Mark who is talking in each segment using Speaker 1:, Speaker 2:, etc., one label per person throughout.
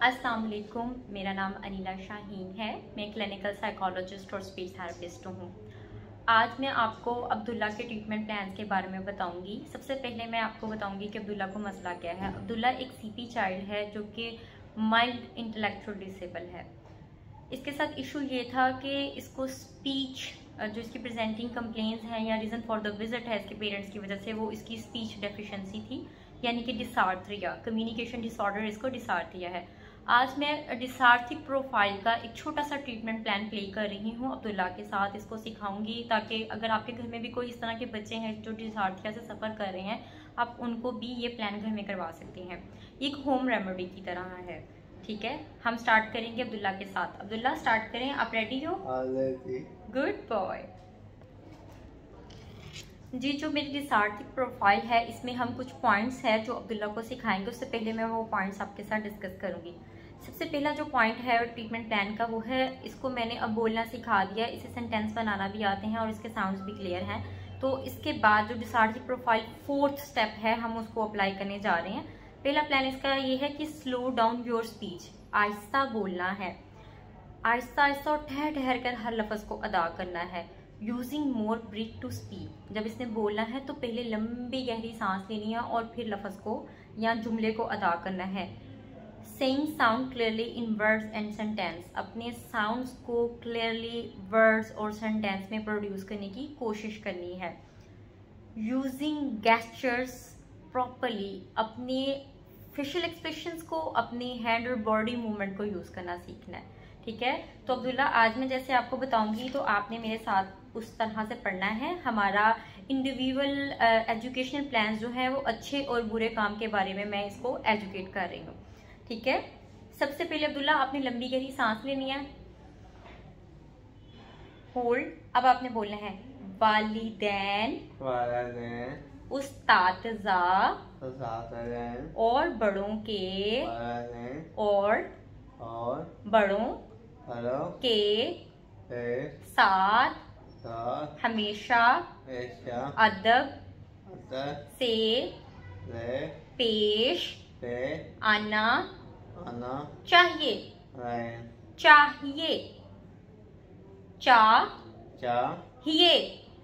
Speaker 1: अस्सलाम वालेकुम, मेरा नाम अनीला शाहीन है। मैं क्लिनिकल साइकोलॉजिस्ट और स्पीच थेरेपिस्ट हूँ। आज मैं आपको अब्दुल्ला के ट्रीटमेंट प्लान के बारे में बताऊंगी। सबसे पहले मैं आपको बताऊंगी कि अब्दुल्ला को मसला क्या है। अब्दुल्ला एक सीपी चाइल्ड है जो कि माइल्ड इंटेलेक्चुअल डिसेबल है। इसके साथ इशू ये था कि इसको स्पीच जो इसकी प्रेजेंटिंग कंप्लेंट्स हैं या रीज़न फॉर द विजिट है इसके पेरेंट्स की वजह से, वो इसकी स्पीच डेफिशिएंसी थी, यानी कि डिसार्थरिया, कम्युनिकेशन डिसऑर्डर, इसको डिसार्थरिया है। आज मैं डिसार्थी प्रोफाइल का एक छोटा सा ट्रीटमेंट प्लान प्ले कर रही हूँ अब्दुल्ला के साथ। इसको सिखाऊंगी ताकि अगर आपके घर में भी कोई इस तरह के बच्चे हैं जो डिसार्थिया से सफ़र कर रहे हैं, आप उनको भी ये प्लान घर में करवा सकते हैं। ये एक होम रेमेडी की तरह है। ठीक है, हम स्टार्ट करेंगे अब्दुल्ला के साथ। अब्दुल्ला स्टार्ट करें, आप रेडी हो? गुड बॉय जी। जो मेरी डिसार्थिक प्रोफाइल है, इसमें हम कुछ पॉइंट्स हैं जो अब्दुल्ला को सिखाएंगे। उससे पहले मैं वो पॉइंट्स आपके साथ डिस्कस करूंगी। सबसे पहला जो पॉइंट है ट्रीटमेंट प्लान का, वो है इसको मैंने अब बोलना सिखा दिया, इसे सेंटेंस बनाना भी आते हैं और इसके साउंड्स भी क्लियर हैं। तो इसके बाद जो डिसार्थिक प्रोफाइल फोर्थ स्टेप है, हम उसको अप्लाई करने जा रहे हैं। पहला प्लान इसका ये है कि स्लो डाउन योर स्पीच, आहिस्ता बोलना है, आहिस्ता आहिस्ता और ठहर ठहर कर हर लफ्ज़ को अदा करना है। Using more breath to speak, जब इसने बोलना है तो पहले लंबी गहरी सांस लेनी है और फिर लफ्ज़ को या जुमले को अदा करना है। Saying sound clearly in words and sentence, अपने साउंड्स को क्लियरली वर्ड्स और सेंटेंस में प्रोड्यूस करने की कोशिश करनी है। यूजिंग गेस्चर्स प्रॉपरली, अपने फेशियल एक्सप्रेशंस को, अपने हैंड और बॉडी मूवमेंट को यूज करना सीखना है। ठीक है, तो अब्दुल्ला आज मैं जैसे आपको बताऊंगी तो आपने मेरे साथ उस तरह से पढ़ना है। हमारा इंडिविजुअल एजुकेशनल प्लान जो है वो अच्छे और बुरे काम के बारे में मैं इसको एजुकेट कर रही हूँ। ठीक है, सबसे पहले अब्दुल्ला आपने लंबी गहरी सांस लेनी है, होल्ड। अब आपने बोलना है वालिदैन, उस्ताद-ए-ज़ा और बड़ों के और बड़ों के साथ हमेशा अदब से पेश आना चाहिए। चाहिए, चाहिए,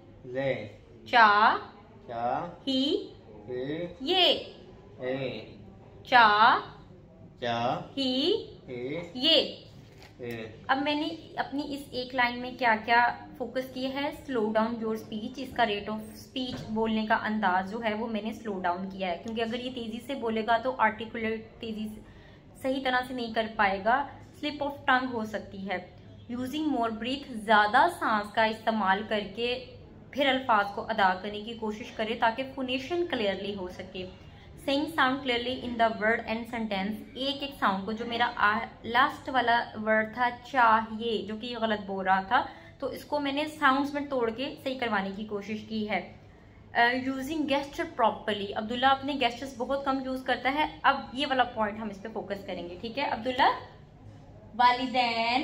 Speaker 1: चाहिए। अब मैंने अपनी इस एक लाइन में क्या क्या फोकस किया है, स्लो डाउन योर स्पीच, इसका रेट ऑफ स्पीच, बोलने का अंदाज जो है वो मैंने स्लो डाउन किया है, क्योंकि अगर ये तेजी से बोलेगा तो आर्टिकुलेट तेजी से सही तरह से नहीं कर पाएगा, स्लिप ऑफ टंग हो सकती है। यूजिंग मोर ब्रीथ, ज्यादा सांस का इस्तेमाल करके फिर अल्फाज को अदा करने की कोशिश करें ताकि फोनेशन क्लियरली हो सके। Saying sound clearly in the word and sentence, एक एक साउंड को, जो मेरा लास्ट वाला वर्ड था चाहिए, जो कि गलत बोल रहा था, तो इसको मैंने साउंड्स में तोड़ के सही करवाने की कोशिश की है। यूजिंग गेस्चर प्रॉपरली, अब्दुल्ला अपने गेस्चर्स बहुत कम यूज करता है। अब ये वाला पॉइंट हम इस पे फोकस करेंगे। ठीक है अब्दुल्ला, वालिदैन,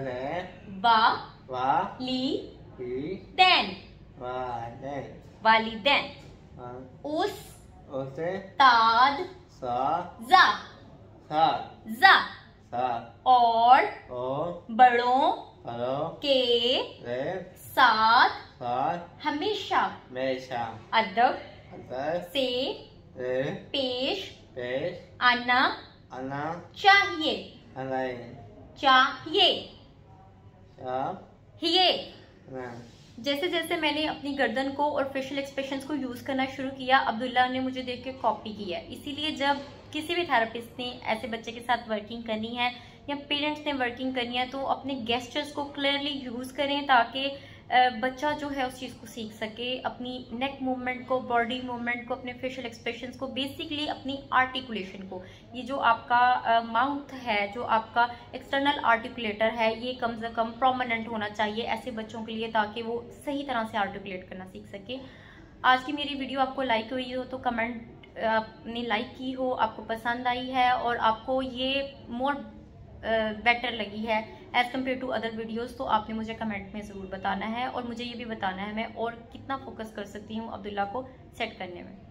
Speaker 1: वालिदैन, वालिदैन, उस्ताद, ज़ा और बड़ों के साथ हमेशा अदब से पेश आना चाहिए। जैसे जैसे मैंने अपनी गर्दन को और फेशियल एक्सप्रेशंस को यूज करना शुरू किया, अब्दुल्ला ने मुझे देख के कॉपी किया। इसीलिए जब किसी भी थेरेपिस्ट ने ऐसे बच्चे के साथ वर्किंग करनी है या पेरेंट्स ने वर्किंग करनी है, तो अपने गेस्चर्स को क्लियरली यूज करें ताकि बच्चा जो है उस चीज़ को सीख सके। अपनी नेक मूवमेंट को, बॉडी मूवमेंट को, अपने फेशियल एक्सप्रेशंस को, बेसिकली अपनी आर्टिकुलेशन को, ये जो आपका माउथ है, जो आपका एक्सटर्नल आर्टिकुलेटर है, ये कम से कम प्रोमिनेंट होना चाहिए ऐसे बच्चों के लिए, ताकि वो सही तरह से आर्टिकुलेट करना सीख सके। आज की मेरी वीडियो आपको लाइक हुई हो तो कमेंट आपने लाइक की हो, आपको पसंद आई है और आपको ये मोर बेटर लगी है as compare to other videos, तो आपने मुझे कमेंट में ज़रूर बताना है और मुझे ये भी बताना है मैं और कितना फोकस कर सकती हूँ अब्दुल्ला को सेट करने में।